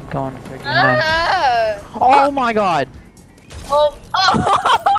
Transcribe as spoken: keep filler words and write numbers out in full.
going pretty high. Ah! Oh my god! Oh, oh!